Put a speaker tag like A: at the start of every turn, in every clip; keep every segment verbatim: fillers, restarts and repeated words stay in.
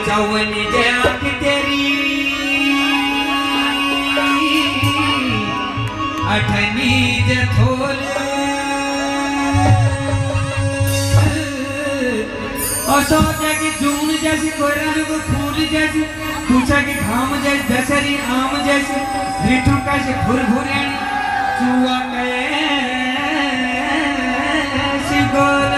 A: जौवनी जे आँख तेरी अठनी जे थोल और सोचा कि जून जैसी कोई रंग फूल जैसी पूछा कि घाम जैसी दशहरी आम जैसी ऋतु कैसे भुर भुरे चुआ कैसी गोल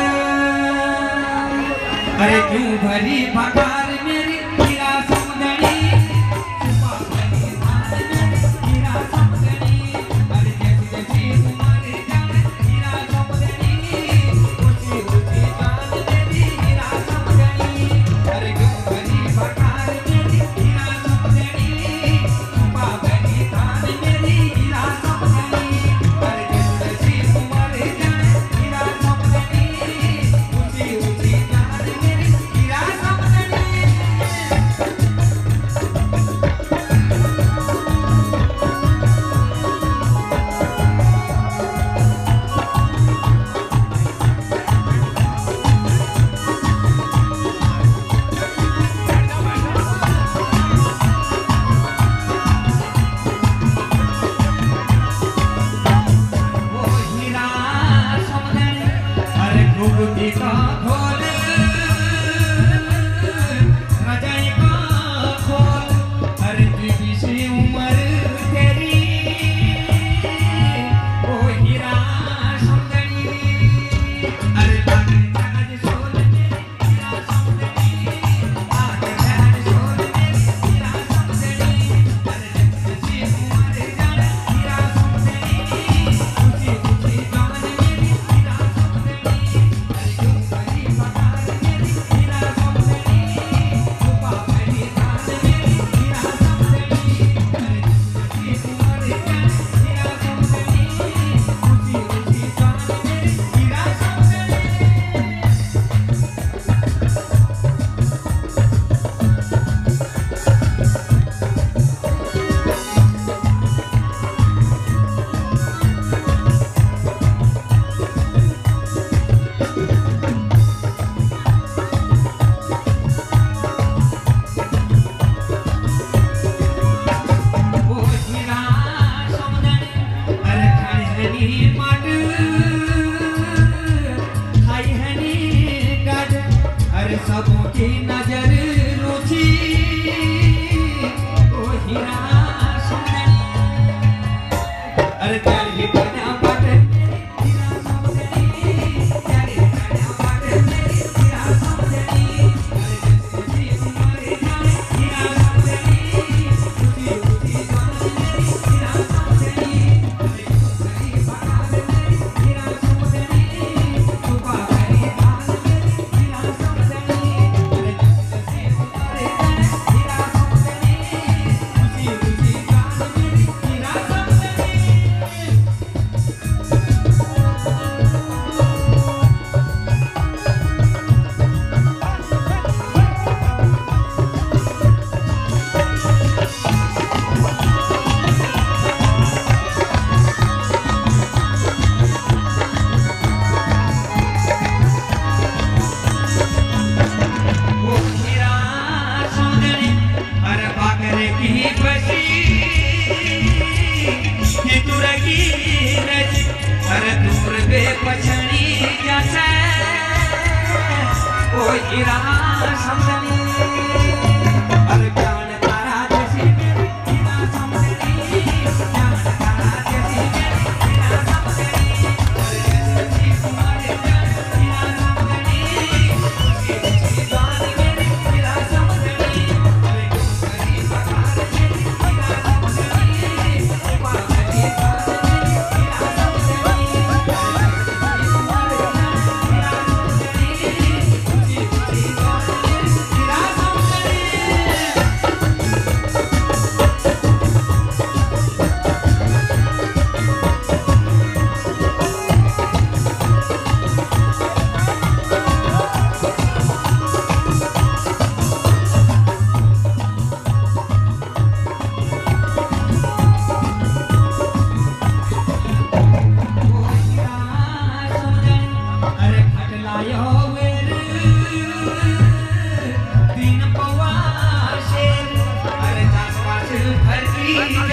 A: अरे क्यों भरी भकार मेरी हीरा समझनी छुपा भरी धान मेरी हीरा समझनी अरे जैसी जैसी तुम्हारे जान हीरा समझनी ऊंची ऊंची जान मेरी हीरा समझनी अरे क्यों भरी भकार मेरी हीरा समझनी छुपा भरी धान मेरी हीरा समझनी अरे जैसी जैसी तुम्हारे जान हीरा समझनी ऊंची ऊंची जान मेरी हीरा समझनी वो हीरा समझनी अरे घुघुती का खोल रजाई का खोल अरे बीबी सी उम्र तेरी वो हीरा समझनी अरे लागे जहाज सोल मेरी हीरा समझनी लागे जहाज सोल मेरी हीरा समझनी अरे जैसी उम्र जान हीरा समझनी ऊंची ऊंची जान मेरी हीरा समझनी अरे क्यों भरी भकार मेरी हीरा समझनी छुपा भरी धान मेरी हीरा समझनी अरे जैसी उम्र जान हीरा समझनी ऊंची ऊंची जान मेरी हीरा समझनी वो हीरा समझनी अरे खाई है नी माट खाई है नी गाज अरे सबों की नजर रुचि वो हीरा समझनी अरे तेरी बना बात मेरी हीरा समझनी तेरी बना बात मेरी हीरा समझनी अरे जैसी तुम्हारे जान हीरा समझनी ऊंची ऊंची जान मेरी हीरा समझनी अरे भरी भकार मेरी हीरा समझनी छुपा भरी धान मेरी हीरा समझनी अरे जैसी तुम्हारे जान हीरा समझनी ऊंची ऊंची जान मेरी हीरा समझनी वो हीरा समझनी अरे बाकरे की बसी ये दूर की रजी अरे दूर बेपछड़ी जैसे वो हीरा समझनी अरे जान तारा जैसी मेरी हीरा समझनी जान तारा जैसी मेरी हीरा समझनी अरे जैसी तुम्हारे जान हीरा समझनी ऊंची ऊंची जान मेरी हीरा समझनी अरे क्यों भरी भकार मेरी हीरा समझनी छुपा भरी धान मेरी हीरा समझनी अरे जैसी तुम्हारे जान हीरा समझनी ऊंची ऊंची जान मेरी मेरी